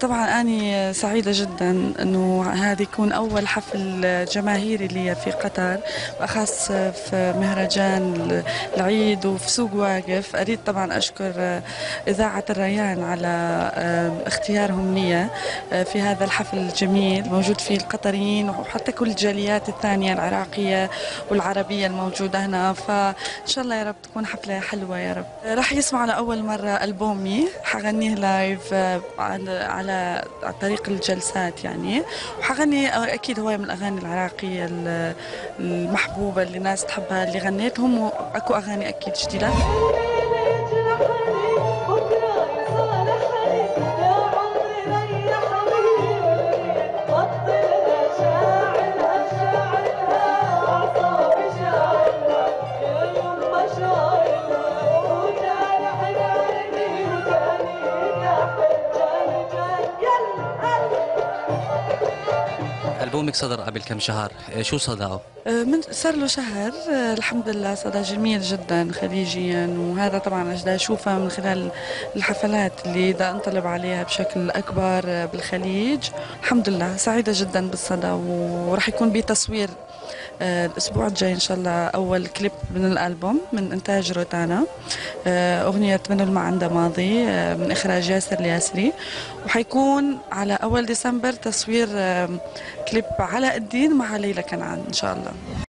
طبعا أنا سعيدة جدا أنه هذا يكون أول حفل جماهيري لي في قطر، وأخص في مهرجان العيد وفي سوق واقف. أريد طبعا أشكر إذاعة الريان على اختيارهم لي في هذا الحفل الجميل، موجود فيه القطريين وحتى كل الجاليات الثانية العراقية والعربية الموجودة هنا. فإن شاء الله يا رب تكون حفلة حلوة يا رب. راح يسمعوا لأول مرة ألبومي، حغنيه لايف على طريق الجلسات يعني، وحغني أكيد هو من الأغاني العراقية المحبوبة اللي الناس تحبها اللي غنيتهم، وأكو أغاني أكيد جديدة. ألبومك صدر قبل كم شهر، شو صداه؟ من صار له شهر. الحمد لله صدى جميل جدا خليجيا، وهذا طبعا أجد أشوفه من خلال الحفلات اللي إذا انطلب عليها بشكل أكبر بالخليج. الحمد لله سعيدة جدا بالصدى، وراح يكون بتصوير الأسبوع الجاي إن شاء الله أول كليب من الألبوم من إنتاج روتانا، أغنية من الما عنده ماضي من إخراج ياسر الياسري. وحيكون على أول ديسمبر تصوير كليب علاء الدين مع ليلى كنعان إن شاء الله.